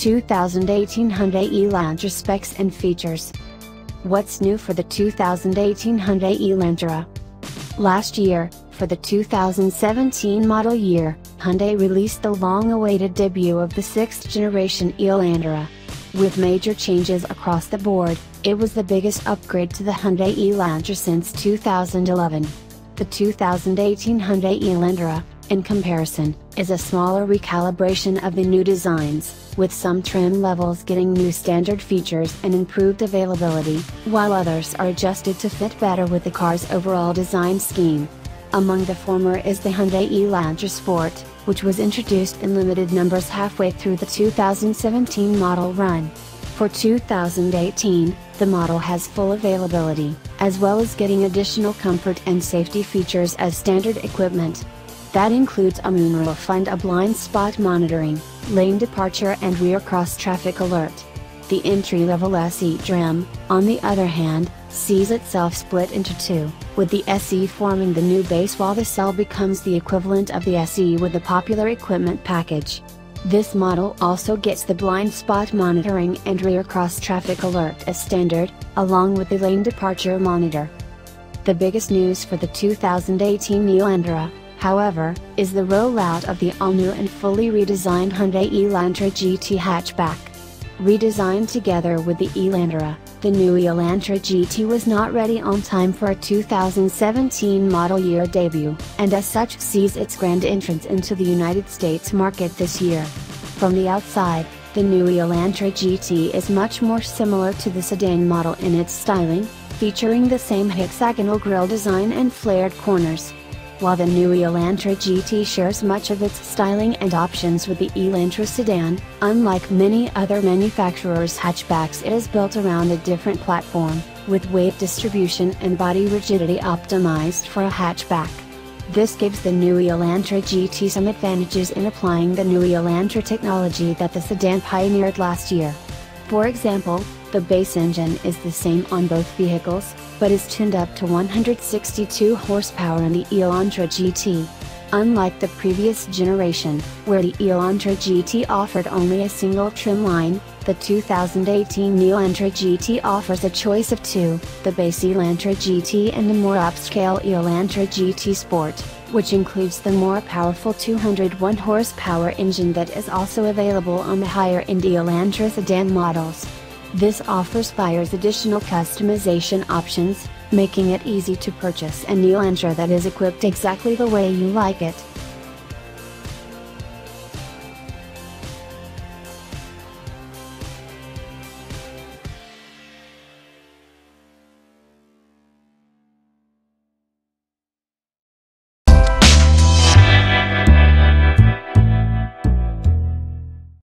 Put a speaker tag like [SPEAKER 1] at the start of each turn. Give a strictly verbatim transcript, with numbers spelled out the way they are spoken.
[SPEAKER 1] two thousand eighteen Hyundai Elantra specs and features. What's new for the two thousand eighteen Hyundai Elantra? Last year, for the two thousand seventeen model year, Hyundai released the long-awaited debut of the sixth generation Elantra. With major changes across the board, it was the biggest upgrade to the Hyundai Elantra since two thousand eleven. The two thousand eighteen Hyundai Elantra, in comparison, is a smaller recalibration of the new designs, with some trim levels getting new standard features and improved availability, while others are adjusted to fit better with the car's overall design scheme. Among the former is the Hyundai Elantra Sport, which was introduced in limited numbers halfway through the two thousand seventeen model run. For two thousand eighteen, the model has full availability, as well as getting additional comfort and safety features as standard equipment. That includes a moonroof and a blind spot monitoring, lane departure and rear cross-traffic alert. The entry-level S E trim, on the other hand, sees itself split into two, with the S E forming the new base while the Cell becomes the equivalent of the S E with the popular equipment package. This model also gets the blind spot monitoring and rear cross-traffic alert as standard, along with the lane departure monitor. The biggest news for the two thousand eighteen Elantra, however, is the rollout of the all-new and fully redesigned Hyundai Elantra G T hatchback. Redesigned together with the Elantra, the new Elantra G T was not ready on time for a two thousand seventeen model year debut, and as such sees its grand entrance into the United States market this year. From the outside, the new Elantra G T is much more similar to the sedan model in its styling, featuring the same hexagonal grille design and flared corners. While the new Elantra G T shares much of its styling and options with the Elantra sedan, unlike many other manufacturers' hatchbacks, it is built around a different platform, with weight distribution and body rigidity optimized for a hatchback. This gives the new Elantra G T some advantages in applying the new Elantra technology that the sedan pioneered last year. For example, the base engine is the same on both vehicles, but is tuned up to one hundred sixty-two horsepower in the Elantra G T. Unlike the previous generation, where the Elantra G T offered only a single trim line, the two thousand eighteen Elantra G T offers a choice of two, the base Elantra G T and the more upscale Elantra G T Sport, which includes the more powerful two hundred one horsepower engine that is also available on the higher-end Elantra sedan models. This offers buyers additional customization options, making it easy to purchase an Elantra that is equipped exactly the way you like it.